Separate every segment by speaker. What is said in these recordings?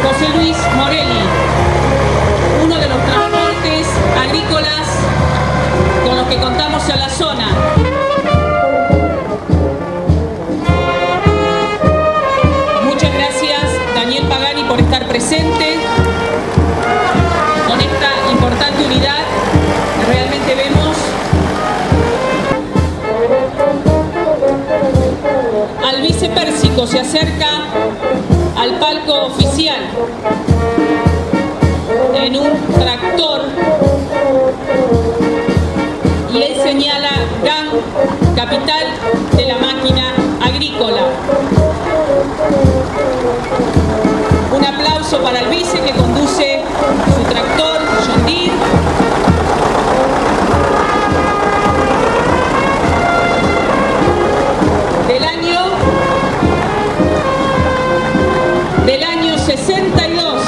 Speaker 1: José Luis Morelli, uno de los transportes agrícolas con los que contamos en la zona. Muchas gracias, Daniel Pagani, por estar presente con esta importante unidad. Realmente vemos al vicepérsico, se acerca al palco oficial en un tractor y él señala GAN, capital de la máquina agrícola. Un aplauso para el vice que conduce su tractor John Deere. Del año 62.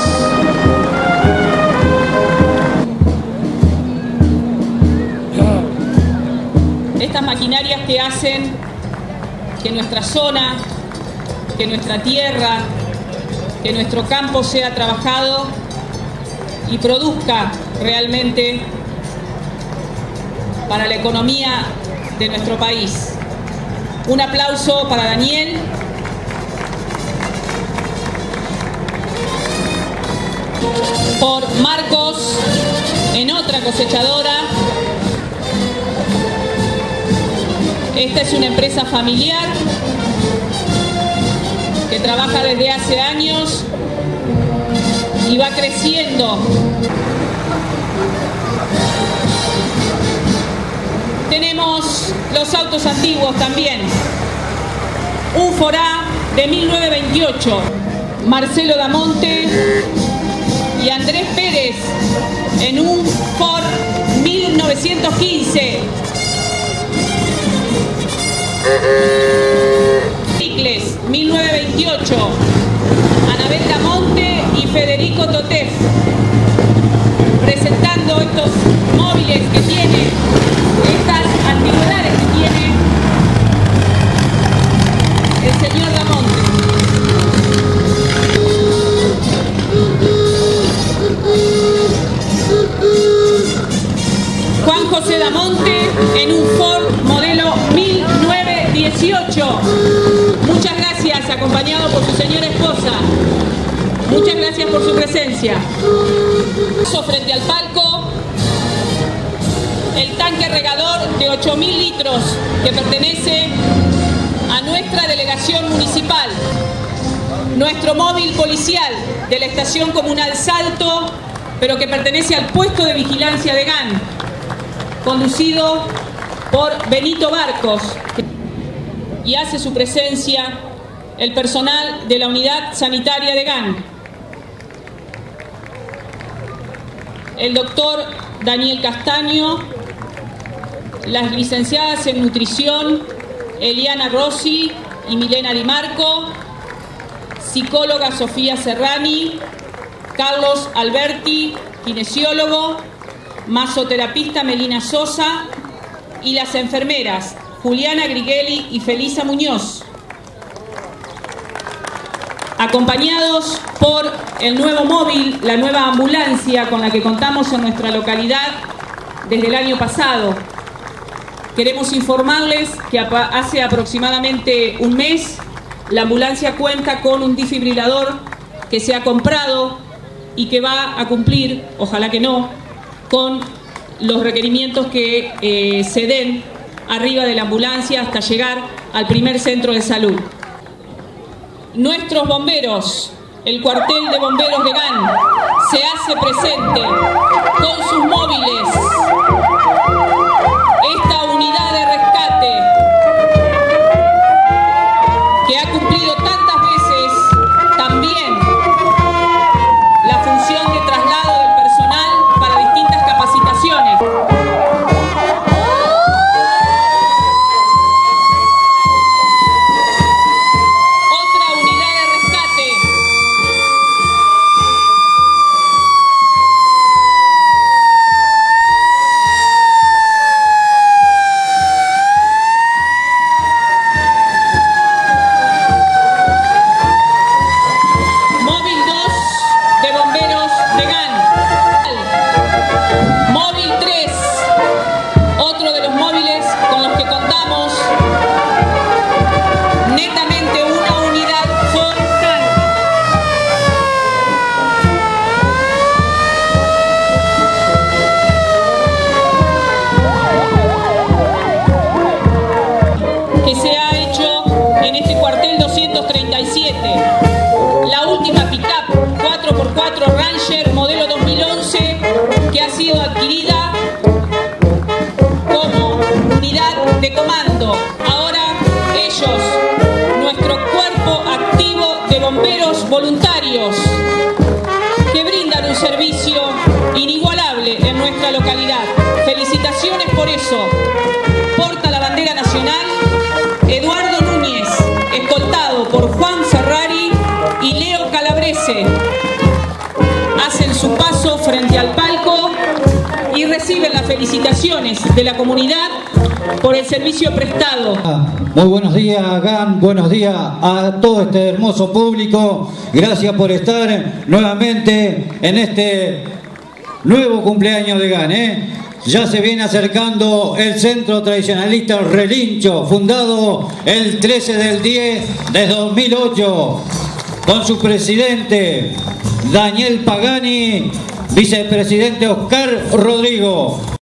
Speaker 1: Estas maquinarias que hacen que nuestra zona, que nuestra tierra, que nuestro campo sea trabajado y produzca realmente para la economía de nuestro país. Un aplauso para Daniel. Por Marcos, en otra cosechadora. Esta es una empresa familiar que trabaja desde hace años y va creciendo. Tenemos los autos antiguos también. Un Forá de 1928, Marcelo Damonte y Andrés Pérez en un Ford 1915. Cicles 1928, Anabel Damonte y Federico Totef, presentando estos móviles que tiene, estas antigüedades que tiene el señor Damonte. Juan José Damonte en un Ford modelo 1918. Muchas gracias, acompañado por su señora esposa. Muchas gracias por su presencia. Frente al palco, el tanque regador de 8.000 litros que pertenece a nuestra delegación municipal. Nuestro móvil policial de la estación comunal Salto, pero que pertenece al puesto de vigilancia de GAN, conducido por Benito Barcos, y hace su presencia el personal de la unidad sanitaria de GAN, el doctor Daniel Castaño, las licenciadas en nutrición Eliana Rossi y Milena Di Marco, psicóloga Sofía Serrani, Carlos Alberti, kinesiólogo, masoterapista Melina Sosa, y las enfermeras Juliana Grigeli y Felisa Muñoz, acompañados por el nuevo móvil, la nueva ambulancia con la que contamos en nuestra localidad desde el año pasado. Queremos informarles que hace aproximadamente un mes la ambulancia cuenta con un desfibrilador que se ha comprado y que va a cumplir, ojalá que no, con los requerimientos que se den arriba de la ambulancia hasta llegar al primer centro de salud. Nuestros bomberos, el cuartel de bomberos de GAN, se hace presente con sus móviles. Esta unidad de rescate que ha cumplido tantas veces también la función de traslado del personal para distintas capacitaciones. voluntarios que brindan un servicio inigualable en nuestra localidad. Felicitaciones por eso. Porta la bandera nacional Eduardo Núñez, escoltado por Juan Ferrari y Leo Calabrese. Hacen su paso frente al palco y reciben las felicitaciones de la comunidad por el servicio prestado.
Speaker 2: Muy buenos días, GAN, buenos días a todo este hermoso público. Gracias por estar nuevamente en este nuevo cumpleaños de GAN. Ya se viene acercando el Centro Tradicionalista Relincho, fundado el 13 del 10 de 2008, con su presidente Daniel Pagani, vicepresidente Oscar Rodrigo.